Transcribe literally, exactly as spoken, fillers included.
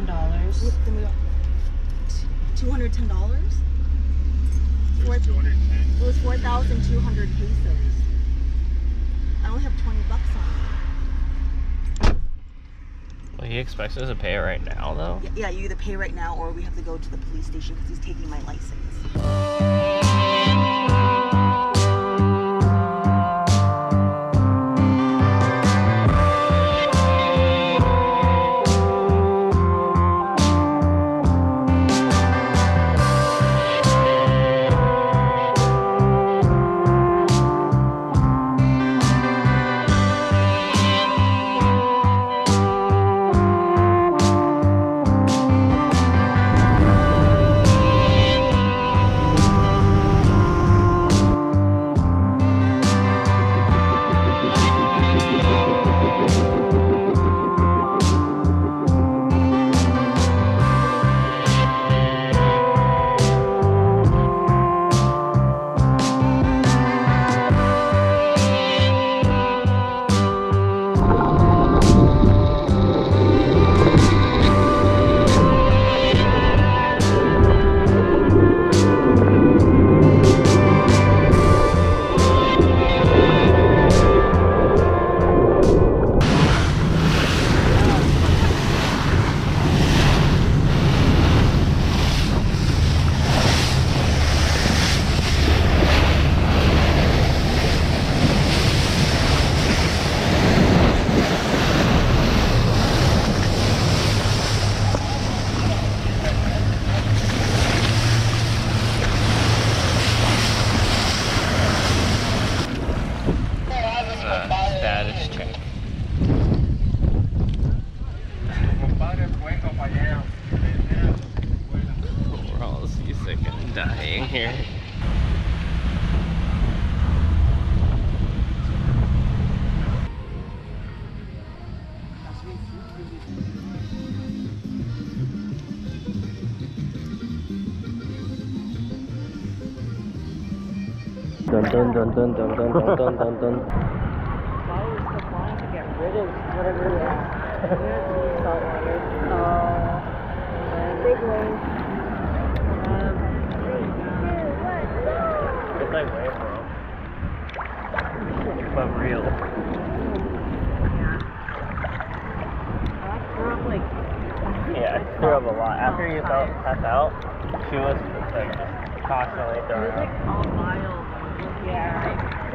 dollars. Then we got two hundred ten dollars. It was two hundred ten. It was four thousand two hundred pesos. I only have twenty bucks on me. Well, he expects us to pay it right now, though? Yeah, yeah, you either pay right now or we have to go to the police station because he's taking my license. Status check. We're all seasick and dying here. Dun dun dun dun dun dun dun dun dun dun. Why are we still wanting to get rid of whatever it is? It's salt water. Oh, big wave. Um, three, two, one, go! It's like wave, bro. But real. Yeah. I threw up like. Yeah, I threw up a lot. After you felt pass out, she was just like constantly It throwing was up. like all mild. Yeah.